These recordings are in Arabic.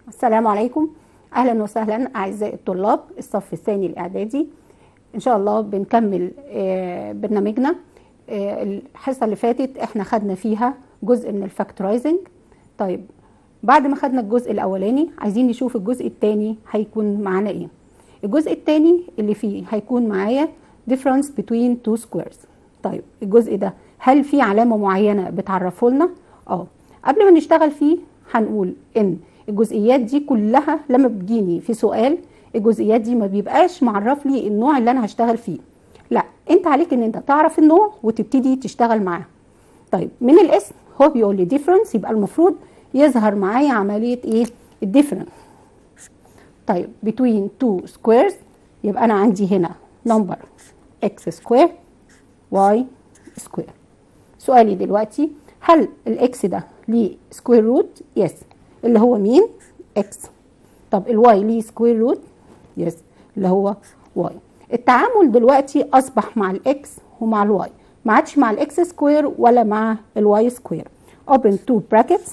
السلام عليكم. اهلا وسهلا اعزائي الطلاب الصف الثاني الاعدادي. ان شاء الله بنكمل برنامجنا. الحصه اللي فاتت احنا خدنا فيها جزء من الفاكتورايزنج. طيب بعد ما خدنا الجزء الاولاني عايزين نشوف الجزء الثاني هيكون معانا ايه. الجزء الثاني اللي فيه هيكون معايا difference between two squares. طيب الجزء ده هل في علامه معينه بتعرفه لنا؟ قبل ما نشتغل فيه هنقول ان الجزئيات دي كلها لما بتجيني في سؤال الجزئيات دي ما بيبقاش معرف لي النوع اللي انا هشتغل فيه، لا انت عليك ان انت تعرف النوع وتبتدي تشتغل معاه. طيب من الاسم هو بيقول لي difference، يبقى المفروض يظهر معايا عمليه ايه؟ الديفرنس. طيب between two squares يبقى انا عندي هنا number x square y square. سؤالي دلوقتي هل الاكس ده ليه سكوير روت؟ يس. اللي هو مين؟ اكس. طب الواي ليه سكوير روت؟ يس اللي هو واي. التعامل دلوقتي اصبح مع الاكس ومع الواي، ما عادش مع الاكس سكوير ولا مع الواي سكوير. open two brackets،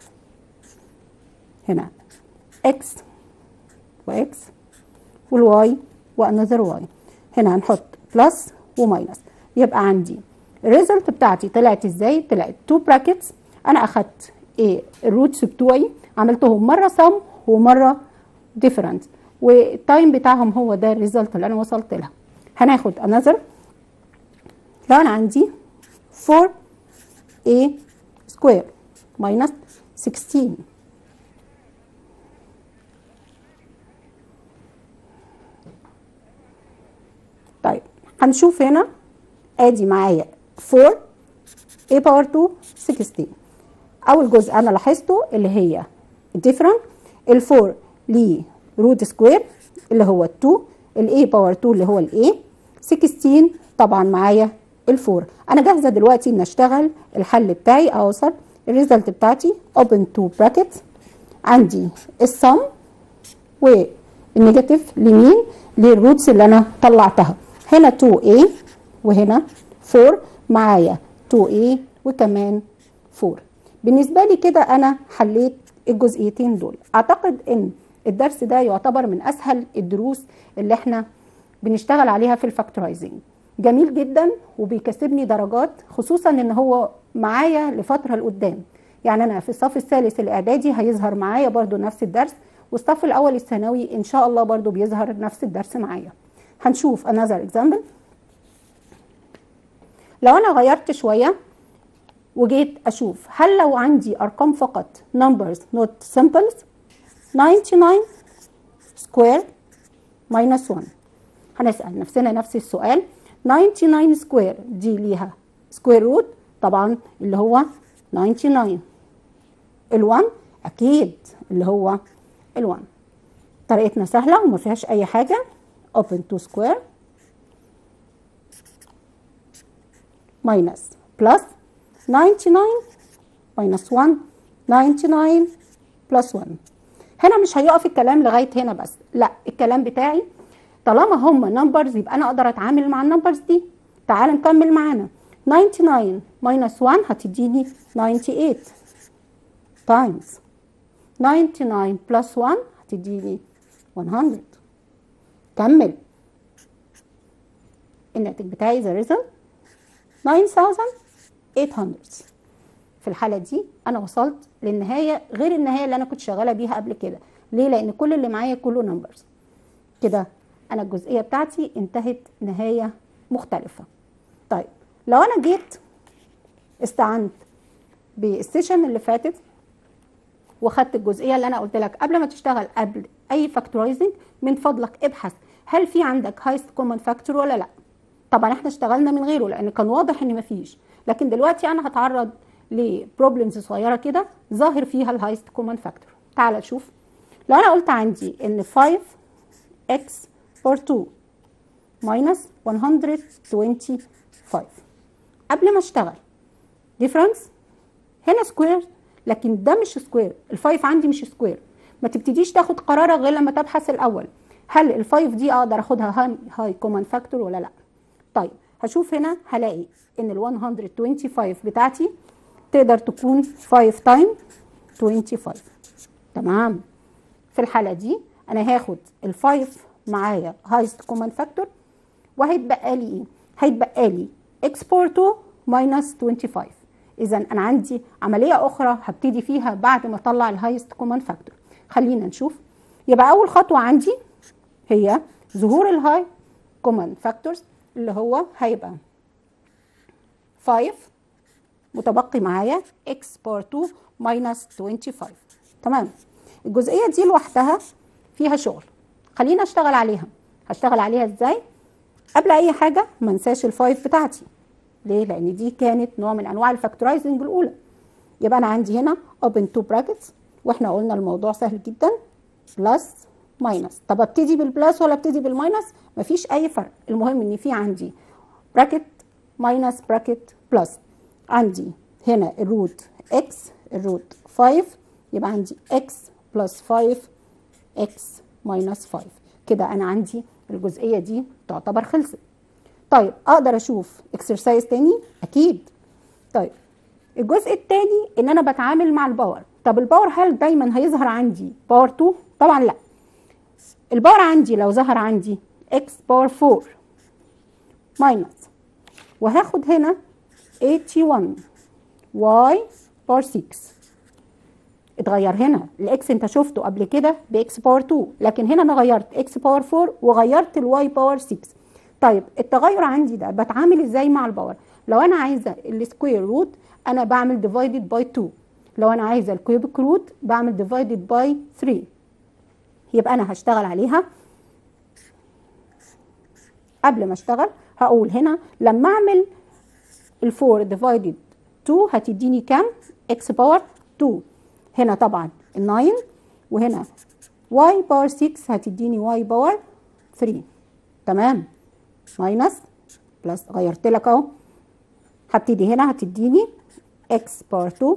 هنا اكس واكس والواي وانذر واي، هنا هنحط بلس وماينس. يبقى عندي الريزلت بتاعتي طلعت ازاي؟ طلعت 2 براكتس. انا اخدت الروتس بتوعي عملتهم مره سم ومره ديفرنت، والتايم بتاعهم هو ده الريزلت اللي انا وصلت لها. هناخد انذر. لو انا عندي 4a سكوير ماينس 16، طيب هنشوف هنا ادي معايا 4 a باور 2 16. اول جزء انا لاحظته اللي هي الديفرنت، ال4 ليه روت سكوير اللي هو ال2، الاي باور 2 اللي هو الاي، 16 طبعا معايا ال4. انا جاهزه دلوقتي ان اشتغل الحل بتاعي، اوصل الريزلت بتاعتي. open two brackets، عندي السم والنيجاتيف لمين؟ للروتس اللي انا طلعتها. هنا 2a وهنا 4 معايا 2a وكمان 4. بالنسبه لي كده انا حليت الجزئيتين دول. اعتقد ان الدرس ده يعتبر من اسهل الدروس اللي احنا بنشتغل عليها في الفاكتورايزنج. جميل جدا وبيكسبني درجات، خصوصا ان هو معايا لفتره لقدام. يعني انا في الصف الثالث الاعدادي هيظهر معايا برضو نفس الدرس، والصف الاول الثانوي ان شاء الله برضو بيظهر نفس الدرس معايا. هنشوف another example. لو انا غيرت شويه وجيت اشوف هل لو عندي ارقام فقط numbers not symbols، 99 square minus 1. هنسأل نفسنا نفس السؤال. 99 square دي ليها square root طبعا اللي هو 99. ال1 اكيد اللي هو ال1. طريقتنا سهله وما فيهاش اي حاجه. open two square minus plus 99 minus 1 99 plus 1. هنا مش هيقف الكلام لغايه هنا بس، لا الكلام بتاعي طالما هم نمبرز يبقى انا اقدر اتعامل مع النمبرز دي. تعال نكمل معانا. 99 minus 1 هتديني 98 times 99 plus 1 هتديني 100. كمل. الناتج بتاعي the result 9800. في الحالة دي أنا وصلت للنهاية غير النهاية اللي أنا كنت شغالة بيها قبل كده. ليه؟ لأن كل اللي معايا كله نمبرز. كده أنا الجزئية بتاعتي انتهت نهاية مختلفة. طيب لو أنا جيت استعنت بالسيشن اللي فاتت وخدت الجزئية اللي أنا قلت لك قبل ما تشتغل قبل أي فاكتورايزنج من فضلك ابحث هل في عندك هايست كومن فاكتور ولا لأ. طبعا احنا اشتغلنا من غيره لأن كان واضح إن مفيش، لكن دلوقتي أنا هتعرض لبروبلمز صغيره كده ظاهر فيها الهايست كومن فاكتور. تعال نشوف. لو انا قلت عندي ان 5x باور 2 ماينس 125، قبل ما اشتغل ديفرنس هنا سكوير، لكن ده مش سكوير. ال5 عندي مش سكوير. ما تبتديش تاخد قرارك غير لما تبحث الاول هل ال5 دي اقدر اخدها هاي كومن فاكتور ولا لا. طيب هشوف هنا هلاقي ان ال 125 بتاعتي تقدر تكون 5 تايم 25. تمام. في الحاله دي انا هاخد ال5 معايا هايست كومن فاكتور، وهيتبقى لي ايه؟ هيتبقى لي x باور 2 ماينس 25. اذا انا عندي عمليه اخرى هبتدي فيها بعد ما اطلع الهايست كومن فاكتور. خلينا نشوف. يبقى اول خطوه عندي هي ظهور الهاي كومن فاكتورز، اللي هو هيبقى 5 متبقي معايا x باور 2 ماينس 25. تمام. الجزئيه دي لوحدها فيها شغل، خلينا اشتغل عليها. هشتغل عليها ازاي؟ قبل اي حاجه ما انساش ال5 بتاعتي. ليه؟ لان دي كانت نوع من انواع الفاكتورايزنج الاولى. يبقى انا عندي هنا open two brackets، واحنا قلنا الموضوع سهل جدا، بلس ماينس. طب ابتدي بالبلس ولا ابتدي بالماينس؟ مفيش اي فرق، المهم ان في عندي براكت ماينس براكت بلس. عندي هنا الروت x الروت 5، يبقى عندي x بلس 5 x ماينس 5. كده انا عندي الجزئيه دي تعتبر خلصت. طيب اقدر اشوف اكسرسايز تاني؟ اكيد. طيب الجزء التاني ان انا بتعامل مع الباور. طب الباور هل دايما هيظهر عندي باور 2؟ طبعا لا. الباور عندي لو ظهر عندي x باور 4 ماينس، وهاخد هنا 81 y باور 6. اتغير هنا الاكس، انت شفته قبل كده باكس باور 2، لكن هنا انا غيرت اكس باور 4 وغيرت الواي باور 6. طيب التغير عندي ده بتعامل ازاي مع الباور؟ لو انا عايزه السكوير روت انا بعمل ديفايدد باي 2، لو انا عايزه الكيوبيك روت بعمل ديفايدد باي 3. يبقى انا هشتغل عليها. قبل ما اشتغل هقول هنا لما اعمل ال4 ديفايدد 2 هتديني كام؟ اكس باور 2. هنا طبعا ال 9، وهنا y باور 6 هتديني y باور 3. تمام. ماينس بلس، غيرت لك اهو. هبتدي هنا هتديني x باور 2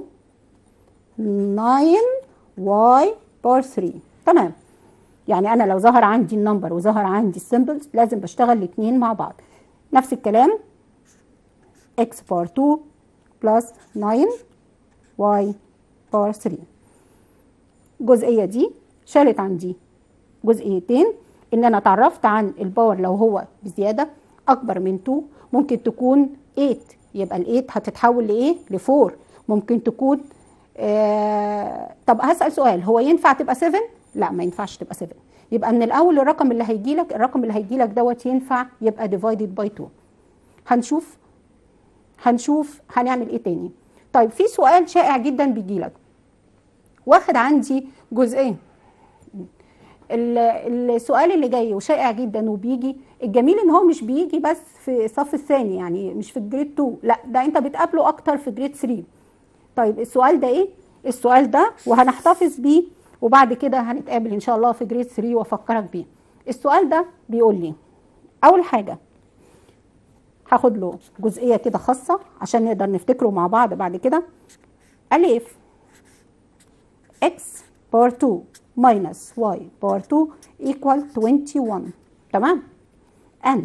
9 y باور 3. تمام. يعني انا لو ظهر عندي النمبر وظهر عندي السيمبلز لازم بشتغل الاثنين مع بعض. نفس الكلام x باور 2 بلس 9 y باور 3. الجزئيه دي شالت عندي جزئيتين، ان انا اتعرفت عن الباور لو هو بزياده اكبر من 2 ممكن تكون 8، يبقى ال 8 هتتحول لايه؟ ل 4. ممكن تكون طب هسأل سؤال، هو ينفع تبقى 7؟ لا ما ينفعش تبقى 7. يبقى من الاول الرقم اللي هيجي لك دوت ينفع يبقى ديفايدد باي 2. هنشوف هنعمل ايه تاني. طيب في سؤال شائع جدا بيجي لك، واخد عندي جزئين. السؤال اللي جاي وشائع جدا وبيجي، الجميل ان هو مش بيجي بس في الصف الثاني، يعني مش في الجريد 2، لا ده انت بتقابله اكتر في جريد 3. طيب السؤال ده ايه؟ السؤال ده وهنحتفظ بيه وبعد كده هنتقابل ان شاء الله في جريد 3 وافكرك بيه. السؤال ده بيقول لي اول حاجه هاخد له جزئيه كده خاصه عشان نقدر نفتكره مع بعض بعد كده. الف x باور 2 minus y باور 2 equal 21. تمام. and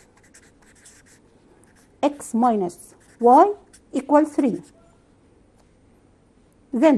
x minus y equal 3. then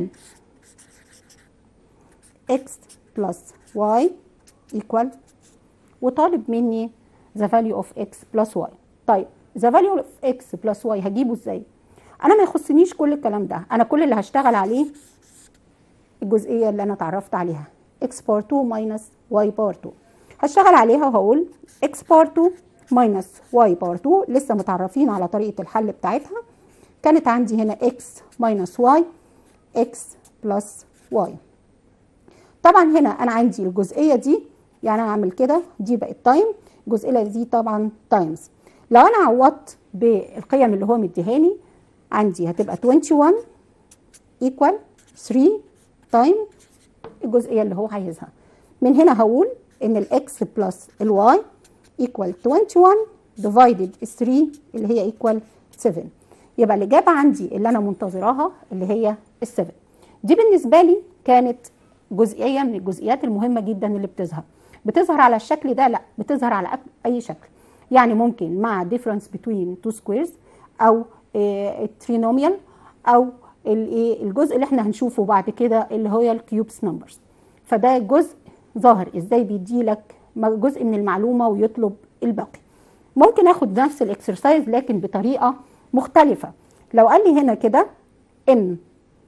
x plus y equal، وطالب مني the value of x plus y. طيب the value of x plus y هجيبه ازاي؟ انا ما يخصنيش كل الكلام ده، انا كل اللي هشتغل عليه الجزئيه اللي انا اتعرفت عليها x باور 2 minus y باور 2. هشتغل عليها وهقول x باور 2 minus y باور 2. لسه متعرفين على طريقه الحل بتاعتها. كانت عندي هنا x minus y x plus y. طبعا هنا انا عندي الجزئيه دي، يعني انا اعمل كده دي بقت تايم، الجزئيه دي طبعا تايمز. لو انا عوضت بالقيم اللي هو مديهاني عندي هتبقى 21 equal 3 تايم الجزئيه اللي هو عايزها. من هنا هقول ان الاكس بلس الواي equal 21 divided 3 اللي هي equal 7. يبقى الاجابه عندي اللي انا منتظراها اللي هي ال7. دي بالنسبه لي كانت جزئيه من الجزئيات المهمه جدا اللي بتظهر على الشكل ده، لا بتظهر على اي شكل. يعني ممكن مع difference between two squares او trinomial او الجزء اللي احنا هنشوفه بعد كده اللي هو الكيوبس نمبرز. فده جزء ظاهر ازاي بيدي لك جزء من المعلومه ويطلب الباقي. ممكن اخد نفس الاكسرسايز لكن بطريقه مختلفه. لو قال لي هنا كده ان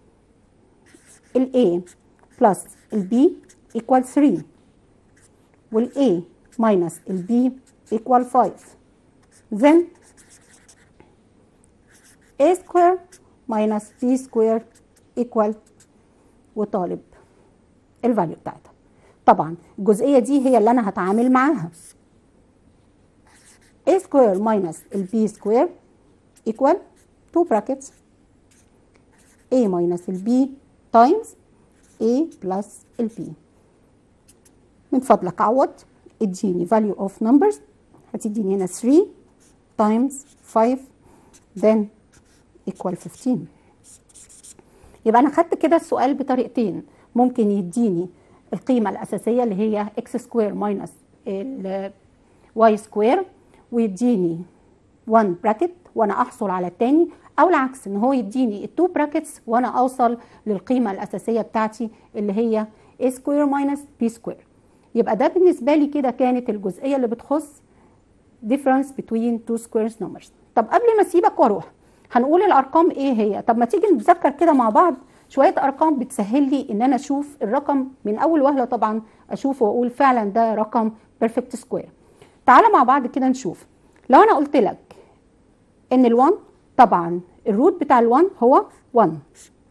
ال A plus ال B equal 3 وال A minus ال B equal 5 then A square minus B square equal وطالب الفاليو بتاعتها. طبعا الجزئية دي هي اللي أنا هتعامل معاها. A square minus ال B square equal 2 brackets A minus ال B times A plus ال B. من فضلك عوض، اديني value of numbers، هتديني هنا 3 times 5 then equal 15. يبقى أنا خدت كده السؤال بطريقتين، ممكن يديني القيمة الأساسية اللي هي x square minus ال y square ويديني 1 bracket وأنا أحصل على التاني، أو العكس إن هو يديني ال 2 brackets وأنا أوصل للقيمة الأساسية بتاعتي اللي هي a square minus b square. يبقى ده بالنسبة لي كده كانت الجزئية اللي بتخص difference between two square numbers. طب قبل ما أسيبك وأروح هنقول الأرقام إيه هي. طب ما تيجي نتذكر كده مع بعض شوية أرقام بتسهل لي إن أنا أشوف الرقم من أول وهلة، طبعا أشوفه وأقول فعلا ده رقم perfect square. تعالى مع بعض كده نشوف. لو أنا قلت لك إن ال1 طبعا الروت بتاع ال1 هو 1.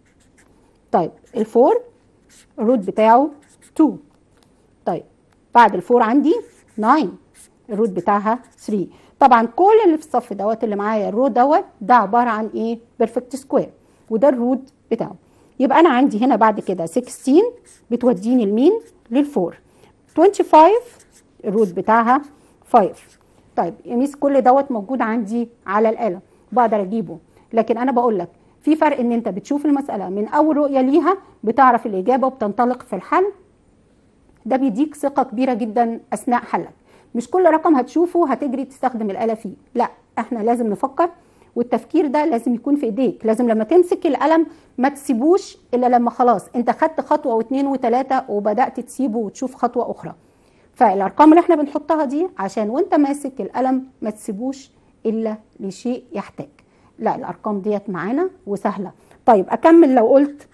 طيب ال4 الروت بتاعه 2. طيب بعد ال4 عندي 9 الروت بتاعها 3. طبعا كل اللي في الصف دوت اللي معايا الرو دوت ده عبارة عن إيه؟ perfect square وده الروت بتاعه. يبقى أنا عندي هنا بعد كده 16 بتوديني لمين؟ لل4. 25 الروت بتاعها 5. طيب يا ميس كل دوت موجود عندي على الآلة بقدر أجيبه، لكن أنا بقول لك في فرق إن أنت بتشوف المسألة من أول رؤية ليها بتعرف الإجابة وبتنطلق في الحل. ده بيديك ثقة كبيرة جدا أثناء حلك. مش كل رقم هتشوفه هتجري تستخدم الآلة فيه، لا احنا لازم نفكر، والتفكير ده لازم يكون في ايديك. لازم لما تمسك القلم ما تسيبوش الا لما خلاص انت خدت خطوه واثنين وثلاثه وبدات تسيبه وتشوف خطوه اخرى. فالارقام اللي احنا بنحطها دي عشان وانت ماسك القلم ما تسيبوش الا لشيء يحتاج. لا الارقام ديت معانا وسهله. طيب اكمل. لو قلت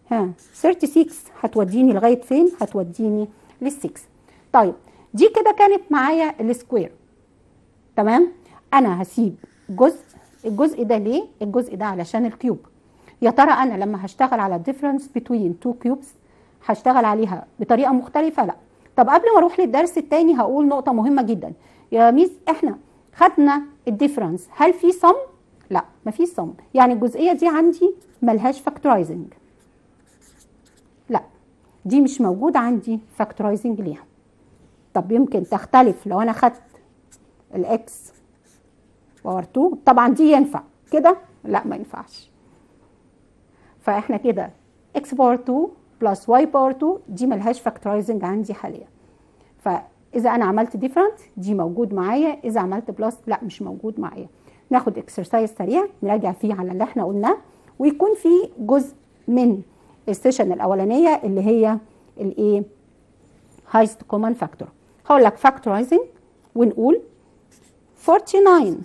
36 هتوديني لغايه فين؟ هتوديني لل6. طيب دي كده كانت معايا السكوير. تمام. انا هسيب الجزء ده ليه؟ الجزء ده علشان الكيوب. يا ترى انا لما هشتغل على difference between two cubes هشتغل عليها بطريقه مختلفه؟ لا. طب قبل ما اروح للدرس الثاني هقول نقطه مهمه جدا. يا ميس احنا خدنا الديفرنس، هل في صم؟ لا مفيش صم. يعني الجزئيه دي عندي ملهاش فاكتورايزنج. لا دي مش موجود عندي فاكتورايزنج ليها. طب يمكن تختلف لو انا خدت الاكس باور 2. طبعا دي ينفع كده؟ لا ما ينفعش. فاحنا كده x باور 2 بلس y باور 2 دي ملهاش فاكتورايزنج عندي حاليا. فاذا انا عملت ديفرنت دي موجود معايا، اذا عملت بلس لا مش موجود معايا. ناخد اكسرسايز سريع نراجع فيه على اللي احنا قلناه، ويكون في جزء من السيشن الاولانيه اللي هي الايه؟ هايست كومن فاكتور. هقول لك فاكتورايزنج ونقول 49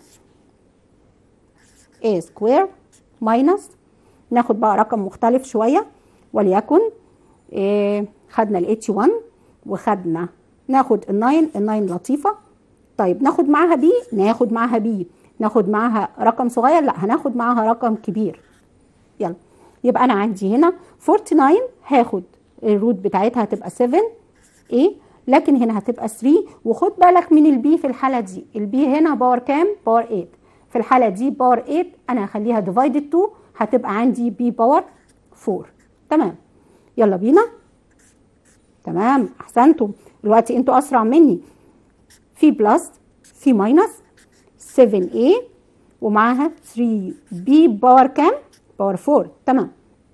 a سكوير ماينس، ناخد بقى رقم مختلف شويه وليكن خدنا ال 81 وخدنا ناخد ال 9 لطيفه. طيب ناخد معاها بي، ناخد معاها بي، ناخد معاها رقم صغير، لا هناخد معاها رقم كبير. يلا يبقى انا عندي هنا 49 هاخد الروت بتاعتها هتبقى 7 a، لكن هنا هتبقى 3. وخد بالك من البي في الحاله دي، البي هنا باور كام؟ باور 8. في الحاله دي باور 8 انا هخليها ديفايدد 2 هتبقى عندي بي باور 4. تمام يلا بينا. تمام احسنتم، دلوقتي انتوا اسرع مني. في بلس في ماينس 7a ومعاها 3b باور كام؟ باور 4. تمام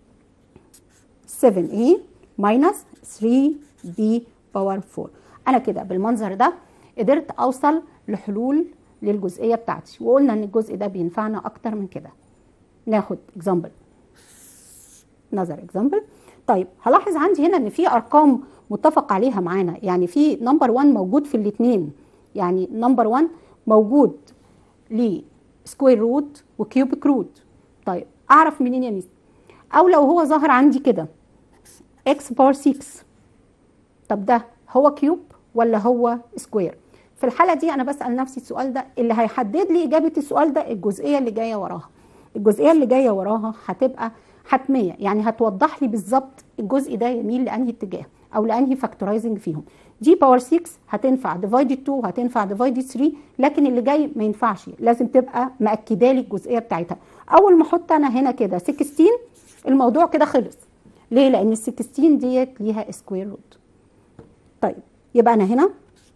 7a ماينس 3b باور 4. انا كده بالمنظر ده قدرت اوصل لحلول للجزئيه بتاعتي، وقلنا ان الجزء ده بينفعنا اكتر من كده. ناخد اكزامبل another example. طيب هلاحظ عندي هنا ان في ارقام متفق عليها معانا، يعني في نمبر 1 موجود في الاثنين، يعني نمبر 1 موجود لسكوير روت وكيوبيك روت. طيب اعرف منين يا ميس؟ او لو هو ظاهر عندي كده x باور 6، طب ده هو كيوب ولا هو سكوير؟ في الحاله دي انا بسال نفسي السؤال ده، اللي هيحدد لي اجابه السؤال ده الجزئيه اللي جايه وراها. الجزئيه اللي جايه وراها هتبقى حتميه، يعني هتوضح لي بالظبط الجزء ده يميل لانهي اتجاه او لانهي فاكتورايزنج فيهم. دي باور 6 هتنفع ديفايدد 2، هتنفع ديفايدد 3، لكن اللي جاي ما ينفعش، لازم تبقى مأكده لي الجزئيه بتاعتها. اول ما احط انا هنا كده 16 الموضوع كده خلص. ليه؟ لان ال 16 ديت ليها سكوير روت. طيب يبقى انا هنا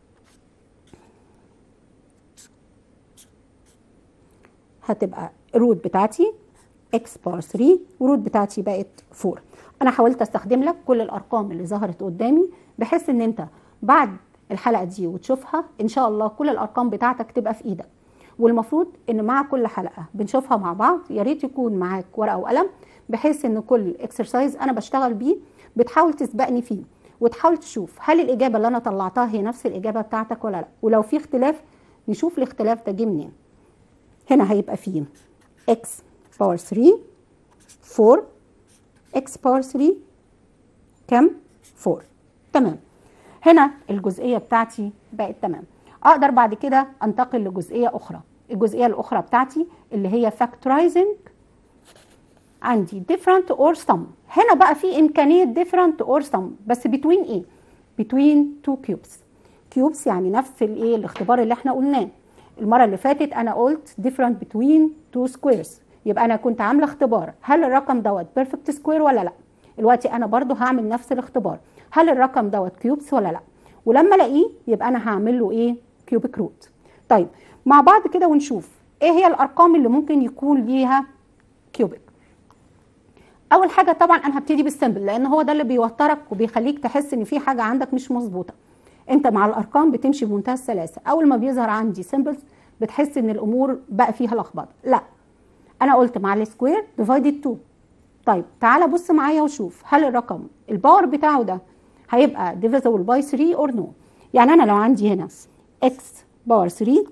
هتبقى الروت بتاعتي x بار 3 والروت بتاعتي بقت 4. انا حاولت استخدم لك كل الارقام اللي ظهرت قدامي بحيث ان انت بعد الحلقه دي وتشوفها ان شاء الله كل الارقام بتاعتك تبقى في ايدك. والمفروض ان مع كل حلقه بنشوفها مع بعض يا ريت يكون معاك ورقه وقلم، بحيث ان كل اكسرسايز انا بشتغل بيه بتحاول تسبقني فيه وتحاول تشوف هل الاجابه اللي انا طلعتها هي نفس الاجابه بتاعتك ولا لا، ولو في اختلاف نشوف الاختلاف ده جه منين. هنا هيبقى فيه x باور 3 4، x باور 3 كم؟ 4. تمام. هنا الجزئيه بتاعتي بقت تمام. اقدر بعد كده انتقل لجزئيه اخرى. الجزئيه الاخرى بتاعتي اللي هي factorizing عندي different or sum. هنا بقى في امكانيه different or sum، بس between ايه؟ between two cubes. cubes يعني نفس الايه الاختبار اللي احنا قلناه المره اللي فاتت. انا قلت different between two squares، يبقى انا كنت عامله اختبار هل الرقم دوت بيرفكت سكوير ولا لا. دلوقتي انا برضو هعمل نفس الاختبار هل الرقم دوت كيوبس ولا لا، ولما الاقيه يبقى انا هعمل له ايه؟ كيوبيك روت. طيب مع بعض كده ونشوف ايه هي الارقام اللي ممكن يكون ليها كيوبيك. اول حاجه طبعا انا هبتدي بالسمبل، لان هو ده اللي بيوترك وبيخليك تحس ان في حاجه عندك مش مظبوطه. انت مع الارقام بتمشي بمنتهى السلاسه، اول ما بيظهر عندي سمبلز بتحس ان الامور بقى فيها لخبطه. لا، انا قلت مع السكوير ديفايدد 2. طيب تعالى بص معايا وشوف هل الرقم الباور بتاعه ده هيبقى divisible by 3 or no. يعني انا لو عندي هنا x باور 3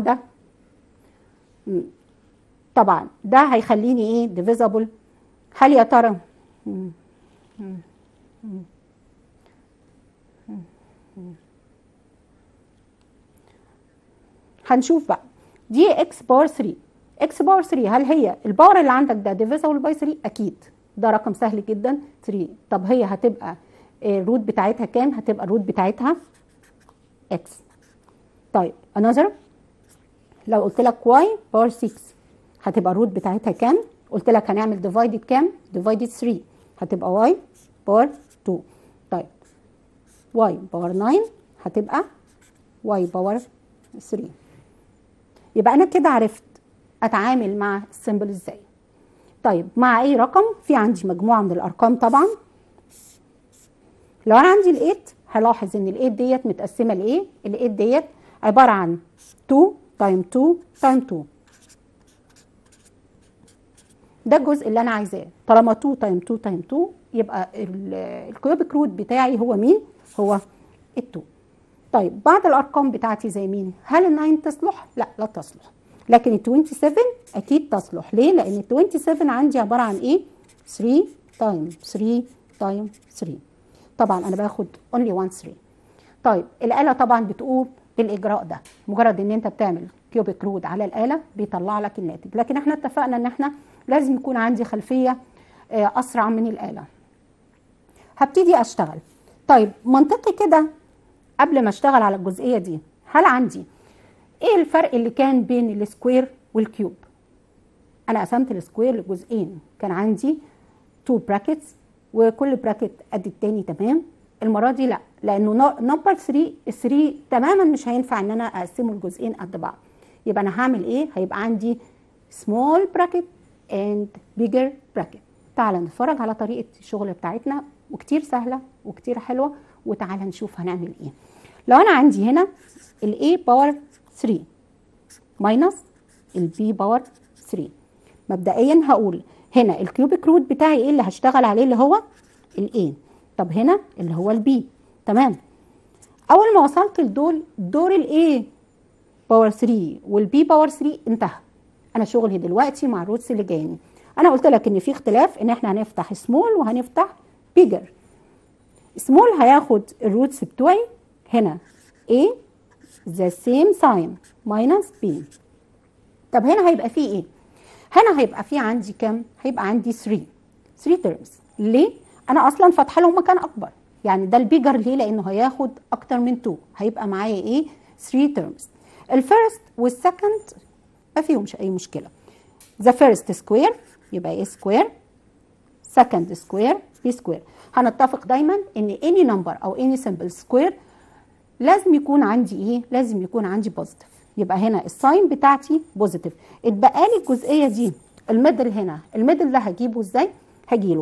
طبعا ده هيخليني ايه؟ divisible. هل يا ترى هنشوف بقى دي x باور 3. x باور 3 هل هي الباور اللي عندك ده divisible by 3؟ اكيد، ده رقم سهل جدا 3. طب هي هتبقى الروت بتاعتها كام؟ هتبقى الروت بتاعتها x. طيب another، لو قلت لك y باور 6 هتبقى الروت بتاعتها كام؟ قلت لك هنعمل divided كام؟ divided 3 هتبقى y باور 2. طيب y باور 9 هتبقى y باور 3. يبقى انا كده عرفت اتعامل مع السيمبل ازاي. طيب مع اي رقم في عندي مجموعه من الارقام طبعا. لو انا عندي ال8 هلاحظ ان ال8 ديت متقسمه لايه؟ ال8 ديت عباره عن 2 تايم 2 تايم 2. ده الجزء اللي انا عايزاه. طالما 2 تايم 2 تايم 2 يبقى الكيوبيك روت بتاعي هو مين؟ هو ال2. طيب بعض الارقام بتاعتي زي مين؟ هل ال9 تصلح؟ لا، لا تصلح. لكن ال27 اكيد تصلح. ليه؟ لان ال27 عندي عباره عن ايه؟ 3 تايم 3 تايم 3. طبعا انا باخد only 1 3. طيب الاله طبعا بتقوم بالاجراء ده، مجرد ان انت بتعمل كيوبيك روت على الاله بيطلع لك الناتج. لكن احنا اتفقنا ان احنا لازم يكون عندي خلفيه اسرع من الاله. هبتدي اشتغل. طيب منطقي كده قبل ما اشتغل على الجزئيه دي، هل عندي ايه الفرق اللي كان بين السكوير والكيوب؟ انا قسمت السكوير لجزئين، كان عندي 2 براكتس وكل براكت قد التاني. تمام. المره دي لا، لانه نمبر 3 تماما مش هينفع ان انا اقسمه لجزئين قد بعض. يبقى انا هعمل ايه؟ هيبقى عندي small bracket and bigger bracket. تعال نتفرج على طريقه الشغل بتاعتنا، وكتير سهله وكتير حلوه، وتعالى نشوف هنعمل ايه. لو انا عندي هنا ال A باور 3 ماينس ال B باور 3، مبدئيا هقول هنا الكيوبيك روت بتاعي ايه اللي هشتغل عليه؟ اللي هو الاي. طب هنا اللي هو البي. تمام. اول ما وصلت لدول، دور الاي باور 3 والبي باور 3 انتهى. انا شغلي دلوقتي مع الروتس اللي جايين. انا قلت لك ان في اختلاف، ان احنا هنفتح سمول وهنفتح بيجر. سمول هياخد الروتس بتوعي هنا A the same sign minus B. طب هنا هيبقى فيه ايه؟ هنا هيبقى فيه عندي كام؟ هيبقى عندي 3 terms. ليه؟ انا اصلا فاتحه لهم مكان اكبر، يعني ده البيجر. ليه؟ لانه هياخد اكتر من 2. هيبقى معايا ايه؟ 3 terms. الفيرست والسكند ما فيهمش اي مشكله. the first square يبقى a square، second square b square. هنتفق دايما ان any number او any simple square لازم يكون عندي ايه؟ لازم يكون عندي بوزيتيف. يبقى هنا الساين بتاعتي بوزيتيف. اتبقى لي الجزئيه دي الميدل. هنا الميدل ده هجيبه ازاي؟ هجيله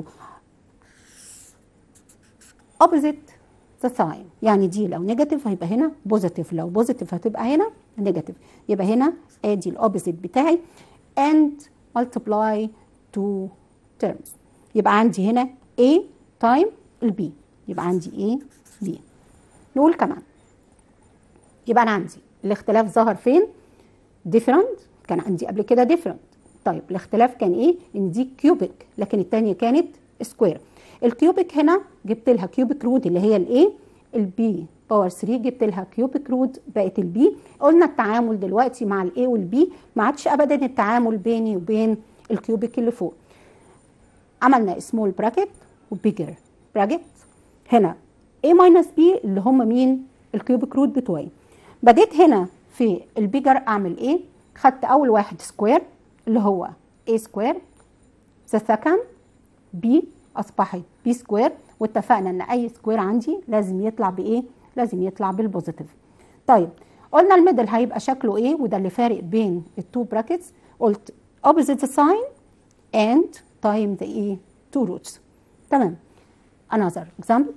opposite the sign، يعني دي لو نيجاتيف هيبقى هنا بوزيتيف، لو بوزيتيف هتبقى هنا نيجاتيف. يبقى هنا ادي الاوبوزيت بتاعي and multiply two terms. يبقى عندي هنا A time البي، يبقى عندي A B. نقول كمان، يبقى انا عندي الاختلاف ظهر فين؟ different. كان عندي قبل كده different. طيب الاختلاف كان ايه؟ ان دي كيوبيك لكن الثانيه كانت سكوير. الكيوبيك هنا جبت لها كيوبيك رود اللي هي الاي. البي باور 3 جبت لها كيوبيك رود بقت البي. قلنا التعامل دلوقتي مع الاي والبي ما عادش ابدا التعامل بيني وبين الكيوبيك اللي فوق. عملنا سمول براكت وبيجر براكت. هنا A minus B اللي هم مين؟ الكيوبيك روت بتوعي. بديت هنا في البيجر اعمل ايه؟ خدت اول واحد سكوير اللي هو A سكوير. ذا سكند B اصبحت B سكوير. واتفقنا ان اي سكوير عندي لازم يطلع بايه؟ لازم يطلع بالبوزيتيف. طيب قلنا الميدل هيبقى شكله ايه؟ وده اللي فارق بين التو براكتس. قلت opposite the sign and time the ايه؟ two roots. تمام. another example.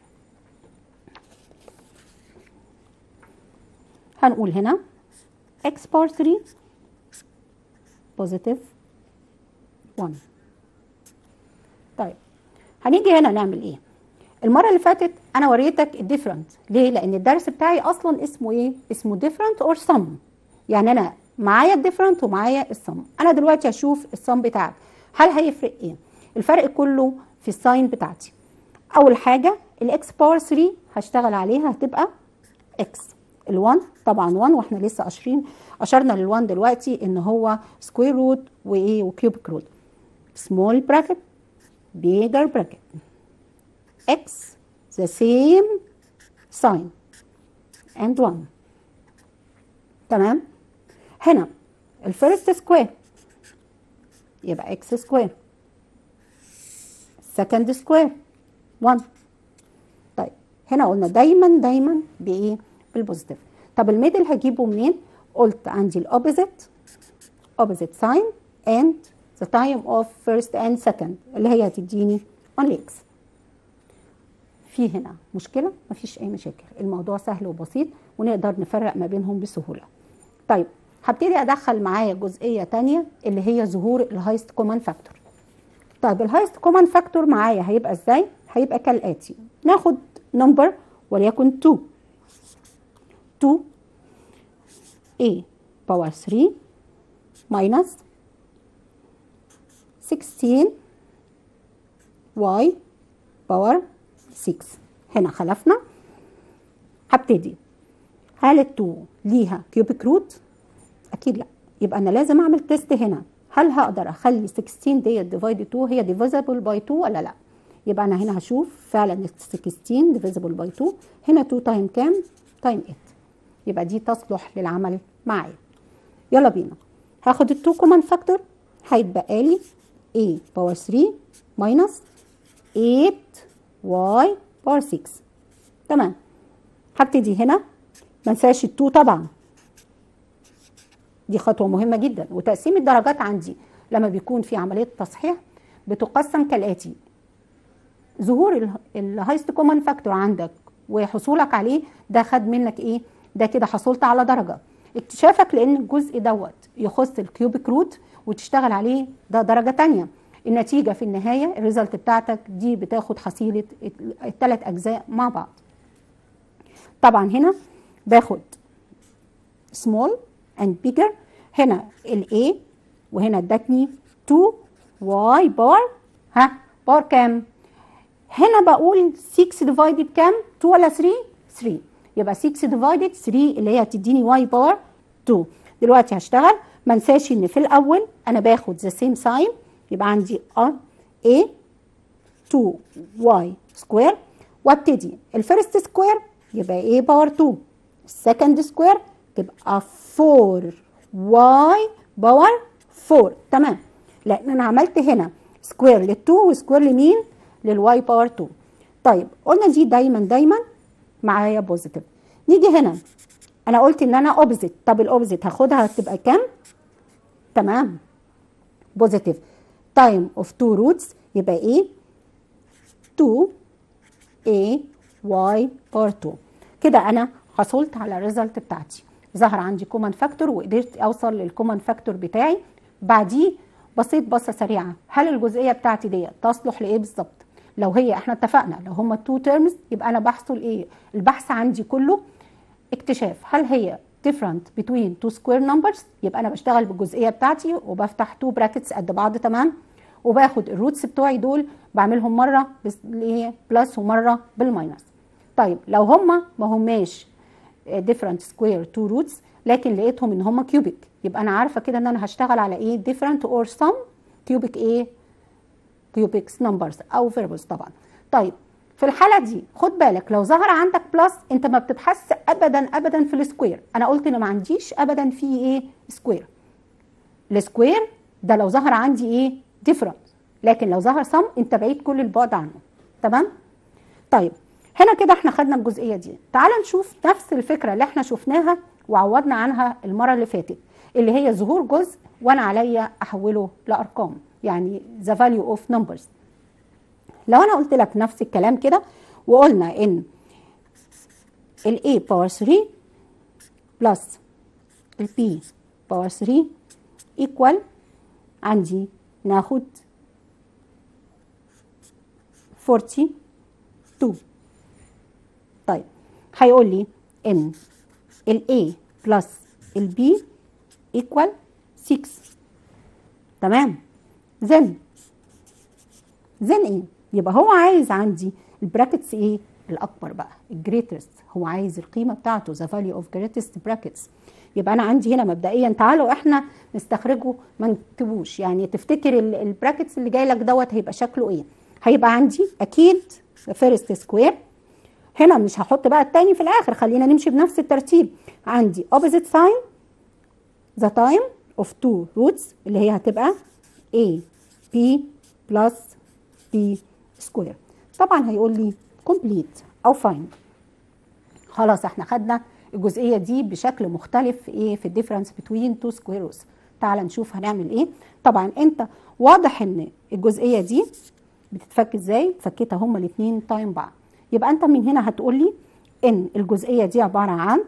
هنقول هنا x power 3 positive 1. طيب هنيجي هنا نعمل ايه؟ المره اللي فاتت انا وريتك الديفرنت. ليه؟ لان الدرس بتاعي اصلا اسمه ايه؟ اسمه different or sum. يعني انا معايا الديفرنت ومعايا السم. انا دلوقتي هشوف السم بتاعك هل هيفرق ايه؟ الفرق كله في الساين بتاعتي. اول حاجه الاكس باور 3 هشتغل عليها هتبقى اكس. ال1 طبعا 1 واحنا لسه اشرنا لل1 دلوقتي ان هو سكوير روت وايه؟ وكيوبيك روت. سمول براكت بيجر براكت x the same sign and 1. تمام. هنا الفيرست سكوير يبقى x سكوير. second سكوير 1. طيب هنا قلنا دايما بايه؟ بالبوزيتيف. طب الميدل هجيبه منين؟ قلت عندي الأوبوزيت sign and the time of first and second اللي هي هتديني only x. في هنا مشكلة؟ مفيش أي مشاكل، الموضوع سهل وبسيط ونقدر نفرق ما بينهم بسهولة. طيب هبتدي أدخل معايا جزئية تانية اللي هي ظهور الهايست كومن فاكتور. طيب الهايست كومن فاكتور معايا هيبقى ازاي؟ هيبقى كالآتي. ناخد نمبر وليكن 2 A باور 3 minus 16 Y باور 6. هنا خلفنا. هبتدي، هل ال2 ليها كيوبيك روت؟ اكيد لا. يبقى انا لازم اعمل تيست هنا، هل هقدر اخلي 16 ديت ديفايد 2 هي ديفيزبل باي 2 ولا لا؟ يبقى انا هنا هشوف فعلا 16 ديفيزبل باي 2. هنا 2 تايم كام؟ تايم 8. يبقى دي تصلح للعمل معايا. يلا بينا. هاخد ال2 كومن فاكتور، هيتبقى لي A باور 3 ماينس 8 Y باور 6. تمام. هبتدي هنا ما انساش ال2 طبعا، دي خطوه مهمه جدا. وتقسيم الدرجات عندي لما بيكون في عمليه تصحيح بتقسم كالاتي: ظهور الهايست كومن فاكتور عندك وحصولك عليه ده خد منك ايه؟ ده كده حصلت على درجه. اكتشافك لان الجزء دوت يخص الكيوبيك روت وتشتغل عليه ده درجه تانية. النتيجه في النهايه الريزلت بتاعتك دي بتاخد حصيله الثلاث اجزاء مع بعض. طبعا هنا باخد small and bigger. هنا ال A وهنا ادتني 2y باور باور كام؟ هنا بقول 6 divided كام؟ 2 ولا 3؟ 3. يبقى 6 divided 3 اللي هي هتديني y باور 2. دلوقتي هشتغل، ما انساش ان في الاول انا باخد the same sign، يبقى عندي A 2y سكوير، وابتدي الفيرست سكوير يبقى A باور 2، السكند سكوير تبقى 4y باور 4. تمام، لان انا عملت هنا سكوير لل2 وسكوير لمين؟ للواي باور 2. طيب قلنا دي دايما معايا بوزيتيف. نيجي هنا انا قلت ان انا اوبزيت، طب الاوبزيت هاخدها هتبقى كام؟ تمام، بوزيتيف تايم اوف 2 روتس يبقى ايه؟ 2 ay باور 2. كده انا حصلت على الريزلت بتاعتي، ظهر عندي كومن فاكتور وقدرت اوصل للكومن فاكتور بتاعي. بعديه بصيت بصه سريعه، هل الجزئيه بتاعتي دي تصلح لايه بالظبط؟ لو هي احنا اتفقنا لو هما 2 تيرمز يبقى انا بحصل ايه؟ البحث عندي كله اكتشاف هل هي different between two square numbers، يبقى انا بشتغل بالجزئيه بتاعتي وبفتح 2 براكتس قد بعض. تمام، وباخد الروتس بتوعي دول بعملهم مره بلس ومره بالماينس. طيب لو هما ما هماش different square 2 roots لكن لقيتهم ان هما كيوبيك، يبقى انا عارفه كده ان انا هشتغل على ايه؟ different or some cubic ايه؟ cubic numbers او variables طبعا. طيب في الحاله دي خد بالك لو ظهر عندك بلس انت ما بتبحث ابدا في السكوير. انا قلت ان ما عنديش ابدا في ايه؟ سكوير. السكوير ده لو ظهر عندي ايه؟ different، لكن لو ظهر some انت بعيد كل البعد عنه. تمام. طيب هنا كده احنا خدنا الجزئيه دي. تعال نشوف نفس الفكره اللي احنا شفناها وعوضنا عنها المره اللي فاتت، اللي هي ظهور جزء وانا عليا احوله لارقام، يعني the value of numbers. لو انا قلت لك نفس الكلام كده وقلنا ان ال A باور 3 بلس ال B باور 3 equal، عندي ناخد 42. طيب هيقول لي ان ال A بلس ال B equal 6. تمام، then ايه؟ يبقى هو عايز عندي البراكتس ايه؟ الاكبر بقى، الجريتست. هو عايز القيمه بتاعته the value of greatest brackets. يبقى انا عندي هنا مبدئيا تعالوا احنا نستخرجه، ما نكتبوش، يعني تفتكر البراكتس اللي جاي لك دوت هيبقى شكله ايه؟ هيبقى عندي اكيد فيرست سكوير، هنا مش هحط بقى التاني في الاخر، خلينا نمشي بنفس الترتيب. عندي opposite sign the time of 2 roots اللي هي هتبقى a b plus b سكوير. طبعا هيقول لي complete او find. خلاص احنا خدنا الجزئيه دي بشكل مختلف في ايه؟ في الديفرنس بتوين تو سكوير روتس. تعال نشوف هنعمل ايه. طبعا انت واضح ان الجزئيه دي بتتفك ازاي؟ فكيتها هما الاثنين تايم بعض. يبقى انت من هنا هتقول لي ان الجزئيه دي عباره عن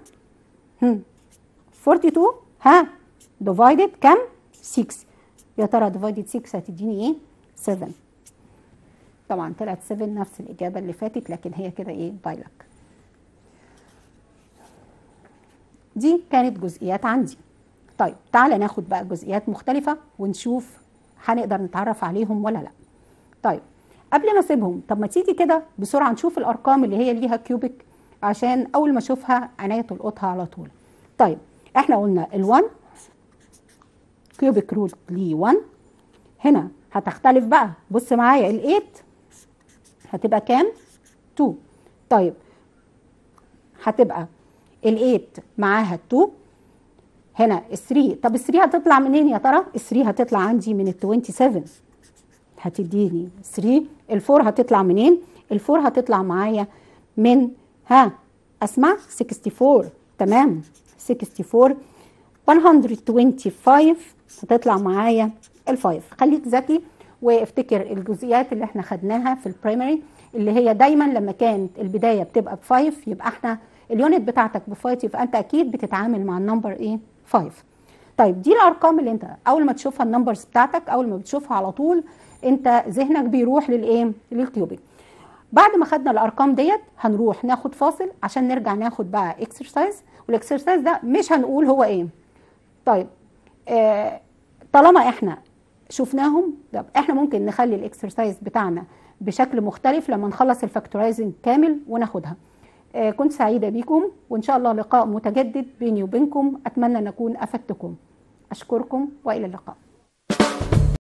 42 ديفايدد كام؟ 6. يا ترى ديفايدد 6 هتديني ايه؟ 7. طبعا طلعت 7 نفس الاجابه اللي فاتت، لكن هي كده ايه؟ بايلك. دي كانت جزئيات عندي. طيب تعالى ناخد بقى جزئيات مختلفه ونشوف هنقدر نتعرف عليهم ولا لا. طيب قبل ما اسيبهم، طب ما تيجي كده بسرعه نشوف الارقام اللي هي ليها كيوبيك عشان اول ما اشوفها عينيا تلقطها على طول. طيب احنا قلنا ال1 كيوبيك روت ليه 1. هنا هتختلف بقى، بص معايا ال8 هتبقى كام؟ 2. طيب هتبقى ال8 معاها 2. هنا ال3، طب ال3 هتطلع منين يا ترى؟ ال3 هتطلع عندي من ال27 هتديني 3. ال4 هتطلع منين؟ ال4 هتطلع معايا من اسمع 64. تمام، 64. 125 هتطلع معايا ال5. خليك ذكي وافتكر الجزئيات اللي احنا خدناها في البرايمري، اللي هي دايما لما كانت البدايه بتبقى ب5 يبقى احنا اليونت بتاعتك ب5، يبقى انت اكيد بتتعامل مع النمبر ايه؟ 5. طيب دي الارقام اللي انت اول ما تشوفها النمبرز بتاعتك اول ما بتشوفها على طول انت ذهنك بيروح للايه، للكيوبيك. بعد ما خدنا الارقام ديت هنروح ناخد فاصل عشان نرجع ناخد بقى اكسرسايز، والاكسرسايز ده مش هنقول هو ايه. طيب طالما احنا شفناهم، طب احنا ممكن نخلي الاكسرسايز بتاعنا بشكل مختلف لما نخلص الفاكتورايزنج كامل وناخدها. كنت سعيدة بكم، وإن شاء الله لقاء متجدد بيني وبينكم، أتمنى أن أكون أفدتكم. أشكركم وإلى اللقاء.